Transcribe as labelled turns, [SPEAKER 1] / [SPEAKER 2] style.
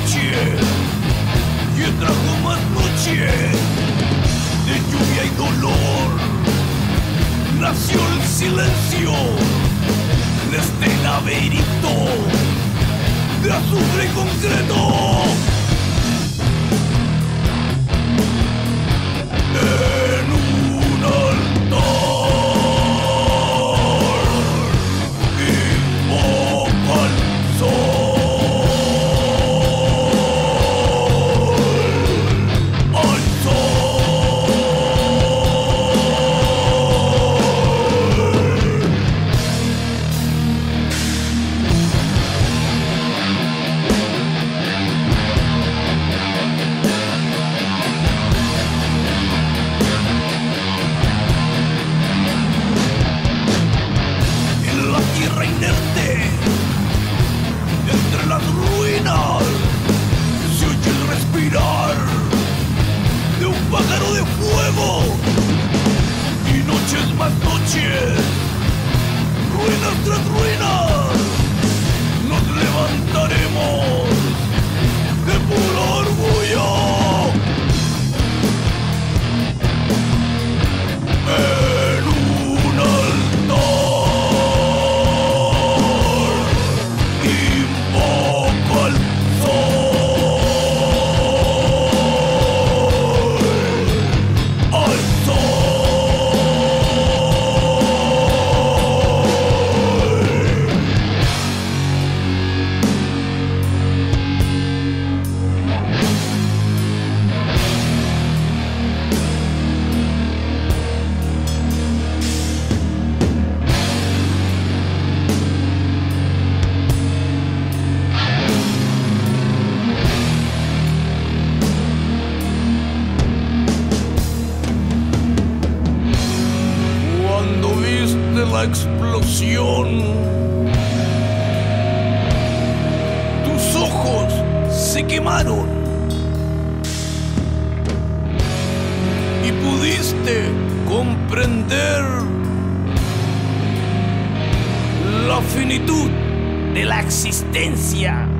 [SPEAKER 1] noche que trajo más noches de lluvia y dolor. Nació el silencio de este laberinto de azufre y concreto. En un altar invoca al sol, al sol. En la tierra inerte, entre las ruinas, se oye el respirar de un pájaro de fuego. Y noches más noches, ruinas tras ruinas, nos levantaremos de puro orgullo. En un altar invoca al sol, al sol. Cuando viste la explosión, tus ojos se quemaron y pudiste comprender la finitud de la existencia.